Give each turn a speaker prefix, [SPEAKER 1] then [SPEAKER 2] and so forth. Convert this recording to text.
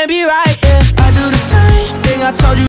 [SPEAKER 1] can't be right, yeah. I do the same thing I told you